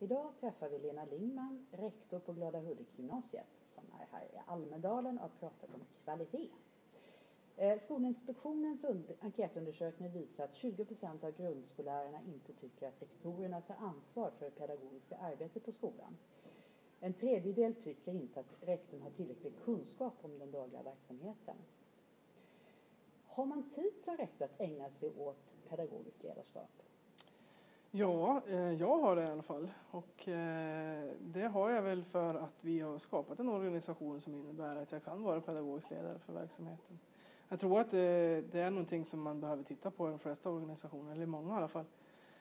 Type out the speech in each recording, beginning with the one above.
Idag träffar vi Lena Lingman, rektor på Glada Hudik-gymnasiet, som är här i Almedalen och har pratat om kvalitet. Skolinspektionens enkätundersökning visar att 20% av grundskollärarna inte tycker att rektorerna tar ansvar för det pedagogiska arbetet på skolan. En tredjedel tycker inte att rektorn har tillräcklig kunskap om den dagliga verksamheten. Har man tid som rektor att ägna sig åt pedagogiskt ledarskap? Ja, jag har det i alla fall. Och det har jag väl för att vi har skapat en organisation som innebär att jag kan vara pedagogisk ledare för verksamheten. Jag tror att det är någonting som man behöver titta på i de flesta organisationer, eller många i alla fall.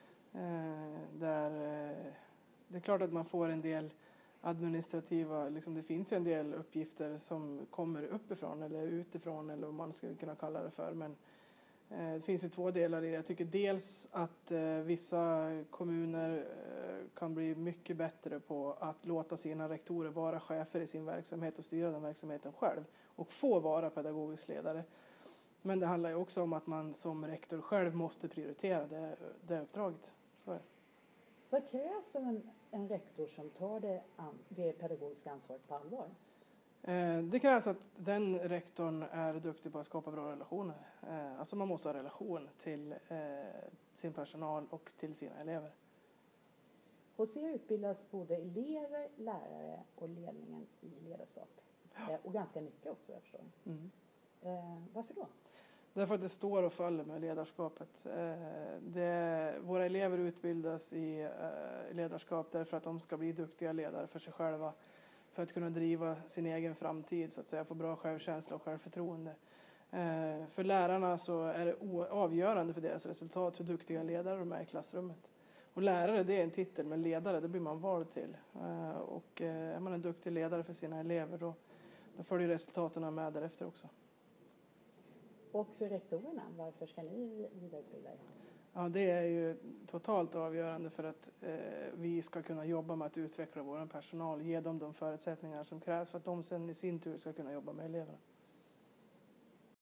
Det är klart att man får en del administrativa, liksom det finns ju en del uppgifter som kommer uppifrån eller utifrån eller vad man skulle kunna kalla det för. Men det finns ju två delar i det. Jag tycker dels att vissa kommuner kan bli mycket bättre på att låta sina rektorer vara chefer i sin verksamhet och styra den verksamheten själv och få vara pedagogisk ledare. Men det handlar ju också om att man som rektor själv måste prioritera det uppdraget. Så är det. Vad krävs av en rektor som tar det pedagogiska ansvaret på allvar? Det krävs att den rektorn är duktig på att skapa bra relationer. Alltså man måste ha relation till sin personal och till sina elever. Hos er utbildas både elever, lärare och ledningen i ledarskap. Och ganska mycket också, jag förstår. Mm. Varför då? Därför att det står och följer med ledarskapet. Våra elever utbildas i ledarskap därför att de ska bli duktiga ledare för sig själva. För att kunna driva sin egen framtid, så att säga, få bra självkänsla och självförtroende. För lärarna så är det avgörande för deras resultat hur duktiga ledare de är i klassrummet. Och lärare, det är en titel, men ledare, det blir man vald till. Och är man en duktig ledare för sina elever, då följer resultaten med därefter också. Och för rektorerna, varför ska ni vidareutbilda er? Ja, det är ju totalt avgörande för att vi ska kunna jobba med att utveckla vår personal. Ge dem de förutsättningar som krävs för att de sen i sin tur ska kunna jobba med eleverna.